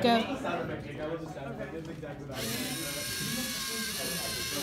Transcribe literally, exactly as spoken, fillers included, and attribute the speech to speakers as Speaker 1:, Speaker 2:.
Speaker 1: Go.
Speaker 2: Sound effect. I was a sound effect. That's exactly what I was.